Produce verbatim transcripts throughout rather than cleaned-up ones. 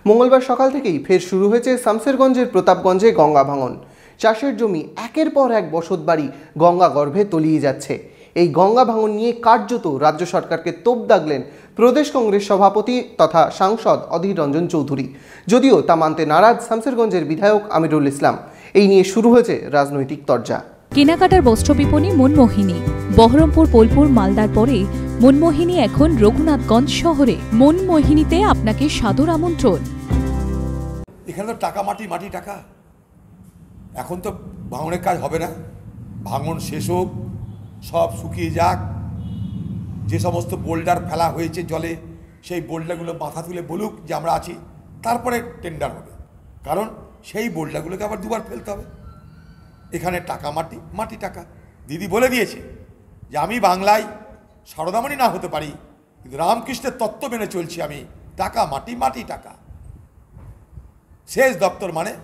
মঙ্গলবার সকাল থেকেই ফের শুরু হয়েছে শামসেরগঞ্জের প্রতাপগঞ্জে গঙ্গা ভাঙন। চাষের জমি একের পর এক বসতবাড়ি গঙ্গা গর্ভে তলিয়ে যাচ্ছে। এই গঙ্গা ভাঙন নিয়ে কার্যত রাজ্য সরকারকে তোপ দাগলেন প্রদেশ কংগ্রেস সভাপতি তথা সাংসদ অধীর রঞ্জন চৌধুরী। যদিও তা মানতে নারাজ শামসেরগঞ্জের বিধায়ক আমিরুল ইসলাম। এই নিয়ে শুরু হয়েছে রাজনৈতিক তরজা। কেনাকাটার বস্ত্র বিপণী মনমোহিনী। বহরমপুর, বোলপুর, মালদার পরে মনমোহিনী এখন রঘুনাথগঞ্জ শহরে। মনমোহিনীতে আপনাকে সাদর আমন্ত্রণ। এখানে তো টাকা মাটি মাটি টাকা। এখন তো ভাঙনের কাজ হবে না, ভাঙন শেষ হোক, সব শুকিয়ে যাক, যে সমস্ত বোল্ডার ফেলা হয়েছে জলে সেই বোল্ডারগুলো মাথা তুলে বলুক যে আমরা আছি, তারপরে টেন্ডার হবে। কারণ সেই বোল্ডারগুলোকে আবার দুবার ফেলতে হবে। এখানে টাকা মাটি মাটি টাকা। দিদি বলে দিয়েছে যে আমি বাংলায় সারদামণি না হতে পারি, কিন্তু রামকৃষ্ণের তত্ত্ব মেনে চলছি আমি। টাকা মাটি মাটি টাকা। সেচ দপ্তর মানে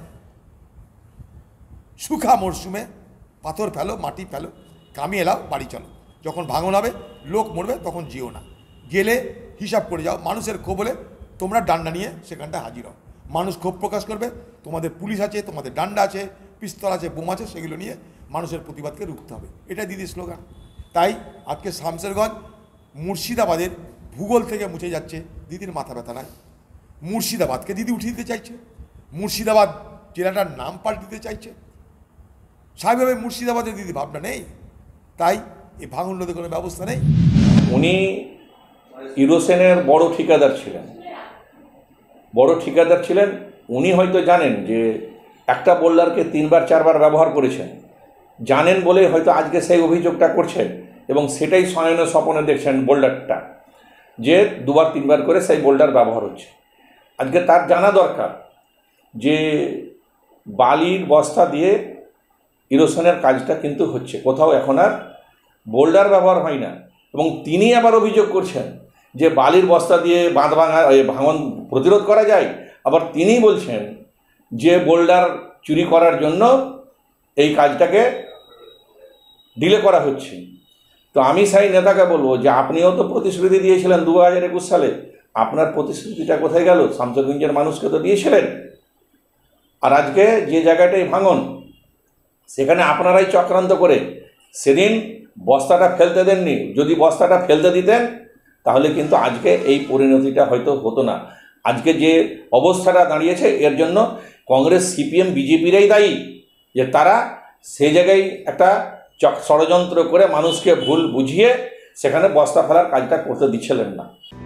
শুখা মরশুমে পাথর ফেলো, মাটি ফেলো, কামিয়ে এলাও, বাড়ি চলো। যখন ভাঙন হবে, লোক মরবে, তখন যেও না। গেলে হিসাব করে যাও। মানুষের ক্ষোভ হলে তোমরা ডান্ডা নিয়ে সেখানটা হাজির হও। মানুষ ক্ষোভ প্রকাশ করবে, তোমাদের পুলিশ আছে, তোমাদের ডান্ডা আছে, পিস্তল আছে, বোম আছে, সেগুলো নিয়ে মানুষের প্রতিবাদকে রুখতে হবে। এটা দিদির স্লোগান। তাই আজকে শামসেরগঞ্জ মুর্শিদাবাদের ভূগোল থেকে মুছে যাচ্ছে। দিদির মাথা ব্যথা নাই। মুর্শিদাবাদকে দিদি উঠিয়ে দিতে চাইছে, মুর্শিদাবাদ জেলাটার নাম পাল্টে দিতে চাইছে। স্বাভাবিকভাবে মুর্শিদাবাদের দিদি ভাবনা নেই, তাই এই ভাঙন রোধে কোনো ব্যবস্থা নেই। উনি ইরোসেনের বড় ঠিকাদার ছিলেন, বড় ঠিকাদার ছিলেন। উনি হয়তো জানেন যে একটা বোল্ডারকে তিনবার চারবার ব্যবহার করেছেন, জানেন বলে হয়তো আজকে সেই অভিযোগটা করছেন, এবং সেটাই শয়ন স্বপনে দেখছেন বোল্ডারটা, যে দুবার তিনবার করে সেই বোল্ডার ব্যবহার হচ্ছে। আজকে তার জানা দরকার যে বালির বস্তা দিয়ে ইরোশনের কাজটা কিন্তু হচ্ছে, কোথাও এখন আর বোল্ডার ব্যবহার হয় না। এবং তিনি আবার অভিযোগ করছেন যে বালির বস্তা দিয়ে বাঁধ ভাঙা ভাঙন প্রতিরোধ করা যায়। আবার তিনি বলছেন যে বোল্ডার চুরি করার জন্য এই কাজটাকে ডিলে করা হচ্ছে। তো আমি সেই নেতাকে বলবো যে আপনিও তো প্রতিশ্রুতি দিয়েছিলেন দু হাজার একুশ সালে, আপনার প্রতিশ্রুতিটা কোথায় গেল? শামসেরগঞ্জের মানুষকে তো দিয়েছিলেন। আর আজকে যে জায়গাটাই ভাঙন, সেখানে আপনারাই চক্রান্ত করে সেদিন বস্তাটা ফেলতে দেননি। যদি বস্তাটা ফেলতে দিতেন তাহলে কিন্তু আজকে এই পরিণতিটা হয়তো হতো না। আজকে যে অবস্থাটা দাঁড়িয়েছে এর জন্য কংগ্রেস, সিপিএম, বিজেপিরাই দায়ী, যে তারা সে জায়গায় একটা চক ষড়যন্ত্র করে মানুষকে ভুল বুঝিয়ে সেখানে বস্তা ফেলার কাজটা করতে দিচ্ছিলেন না।